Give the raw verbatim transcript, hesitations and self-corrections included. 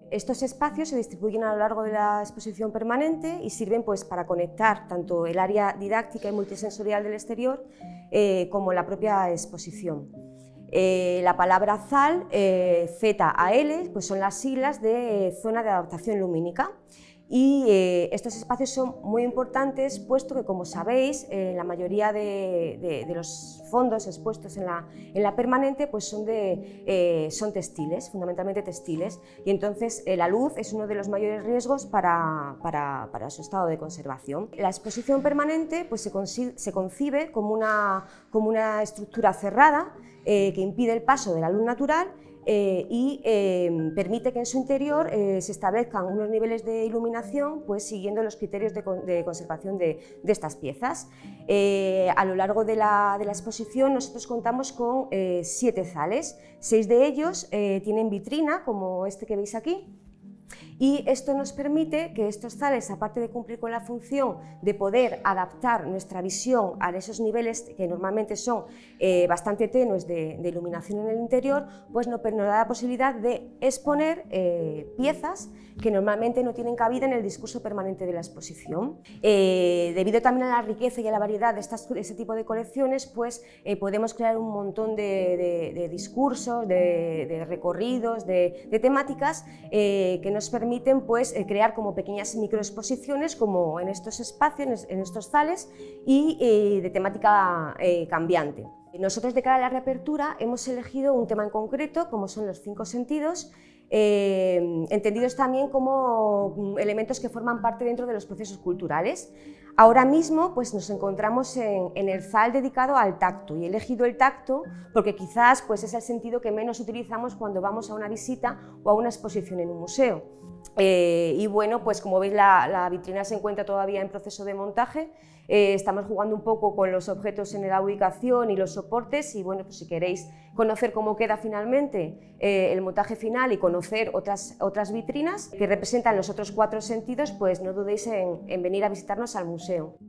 Estos espacios se distribuyen a lo largo de la exposición permanente y sirven pues, para conectar tanto el área didáctica y multisensorial del exterior eh, como la propia exposición. Eh, la palabra Z A L, eh, Z A L, pues son las siglas de eh, Zona de Adaptación Lumínica. Y eh, estos espacios son muy importantes, puesto que, como sabéis, eh, la mayoría de, de, de los fondos expuestos en la, en la permanente pues son, de, eh, son textiles, fundamentalmente textiles, y entonces eh, la luz es uno de los mayores riesgos para, para, para su estado de conservación. La exposición permanente pues, se, se concibe como una, como una estructura cerrada eh, que impide el paso de la luz natural Eh, y eh, permite que en su interior eh, se establezcan unos niveles de iluminación pues, siguiendo los criterios de, de conservación de, de estas piezas. Eh, a lo largo de la, de la exposición nosotros contamos con eh, siete zales, seis de ellos eh, tienen vitrina, como este que veis aquí. Y esto nos permite que estos zales, aparte de cumplir con la función de poder adaptar nuestra visión a esos niveles que normalmente son eh, bastante tenues de, de iluminación en el interior, pues nos, nos da la posibilidad de exponer eh, piezas que normalmente no tienen cabida en el discurso permanente de la exposición. Eh, debido también a la riqueza y a la variedad de, estas, de este tipo de colecciones, pues eh, podemos crear un montón de, de, de discursos, de, de recorridos, de, de temáticas eh, que nos permiten permiten pues, eh, crear como pequeñas microexposiciones como en estos espacios, en estos zales y eh, de temática eh, cambiante. Nosotros de cara a la reapertura hemos elegido un tema en concreto como son los cinco sentidos, eh, entendidos también como elementos que forman parte dentro de los procesos culturales. Ahora mismo pues, nos encontramos en, en el Z A L dedicado al tacto y he elegido el tacto porque quizás pues, es el sentido que menos utilizamos cuando vamos a una visita o a una exposición en un museo. Eh, y bueno, pues como veis la, la vitrina se encuentra todavía en proceso de montaje, eh, estamos jugando un poco con los objetos en la ubicación y los soportes y bueno, pues si queréis conocer cómo queda finalmente eh, el montaje final y conocer otras, otras vitrinas que representan los otros cuatro sentidos, pues no dudéis en, en venir a visitarnos al museo.